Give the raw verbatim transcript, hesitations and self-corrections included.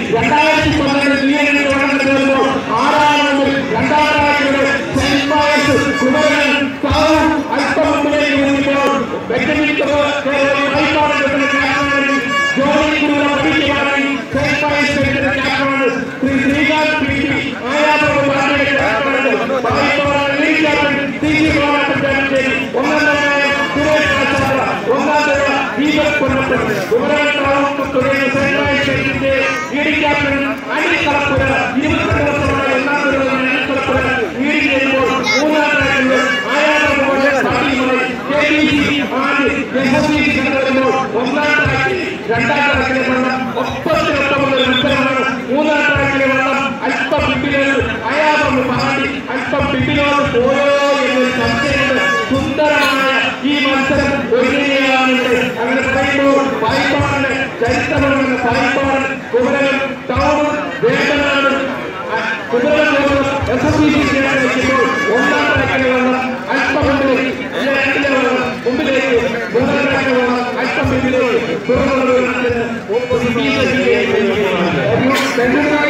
രണ്ടായിരത്തി പന്ത്രണ്ട് തീയതി തുടങ്ങുമ്പോൾ ആറാം നമ്പർ രണ്ടാം ട്രാക്കിലൂടെ സെന്റ് മായസ് കുമരൻ താവും അല്പം മുമ്പിലേക്ക് വരുമ്പോൾ ജോലി ഗുരുവിനെ പഠിക്കുവാനായി സെന്റ് മായസ് ക്യാപ്റ്റനാണ് ശ്രീ ശ്രീകാന്ത് പി ടി ആയാപുരം പാർട്ടിയുടെ ക്യാപ്റ്റനാണ് ഒന്നാം ഒന്നാം ദീപക് കൊല്ലപ്പൻ കുമരൻ താവും തുടങ്ങിയ സെന്റ് മായസ് ഇ ഡി ക്യാപ്റ്റൻ അനിൽ കളപ്പുര ഇരുപത്തി വർഷമായി ഒന്നാം തരം അനിൽ കളപ്പുര ഇ ഡി ചെയ്യുമ്പോൾ മൂന്നാം ട്രാക്കിൽ ഒന്നാം ട്രാക്കിൽ രണ്ടാം ട്രാക്കിലെ വെള്ളം ഒപ്പത്തി ഒട്ടമുള്ള മത്സരമാണ്. മൂന്നാം ട്രാക്കിലെ വെള്ളം അല്പം പിമ്പിലോട് അയാളും പാടി അല്പം പിമ്പിലോട് പോയോ എന്നൊരു സംശയമുണ്ട്. സുന്ദരമായ ഈ മത്സരം ഒരുങ്ങുകയാണുണ്ട്. അങ്ങനെ പറയുമ്പോൾ പായിപ്പാടിന്റെ ചരിത്രമെന്ന പായിപ്പാടൻ കുമരകം ടൗണും വേണ്ടനാടും Kumarakom S S B C വയ്ക്കുമ്പോൾ ഒന്നാം ട്രാക്കിലെ വെള്ളം അല്പം മുമ്പിലേക്ക് രണ്ടിലെ വെള്ളം മുമ്പിലേക്ക് മൂന്നാം ട്രാക്കിലെ വെള്ളം അല്പം മുമ്പിലേക്ക് തുറന്നു